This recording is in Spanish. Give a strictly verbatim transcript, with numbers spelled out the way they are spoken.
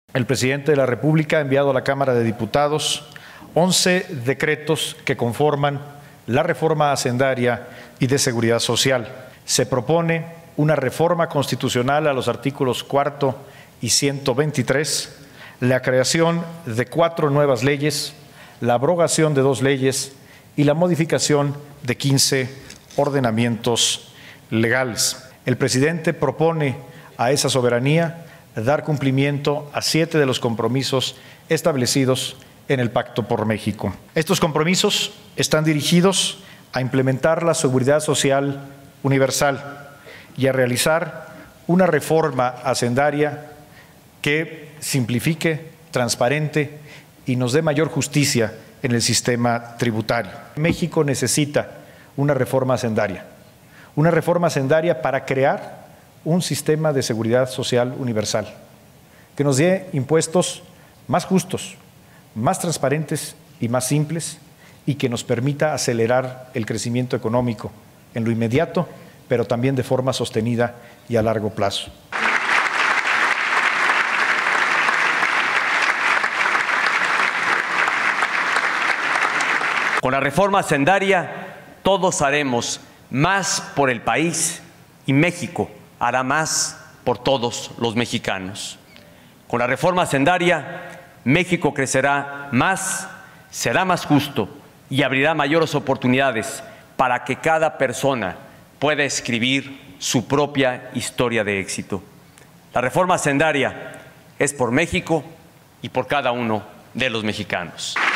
El presidente de la República ha enviado a la Cámara de Diputados once decretos que conforman la reforma hacendaria y de seguridad social. Se propone una reforma constitucional a los artículos cuarto y ciento veintitrés, la creación de cuatro nuevas leyes, la abrogación de dos leyes y la modificación de quince ordenamientos legales. El presidente propone a esa soberanía dar cumplimiento a siete de los compromisos establecidos en el Pacto por México. Estos compromisos están dirigidos a implementar la seguridad social universal y a realizar una reforma hacendaria que simplifique, transparente y nos dé mayor justicia en el sistema tributario. México necesita una reforma hacendaria, una reforma hacendaria para crear un sistema de seguridad social universal que nos dé impuestos más justos, más transparentes y más simples, y que nos permita acelerar el crecimiento económico en lo inmediato, pero también de forma sostenida y a largo plazo. Con la reforma hacendaria, todos haremos más por el país y México hará más por todos los mexicanos. Con la reforma hacendaria, México crecerá más, será más justo y abrirá mayores oportunidades para que cada persona pueda escribir su propia historia de éxito. La reforma hacendaria es por México y por cada uno de los mexicanos.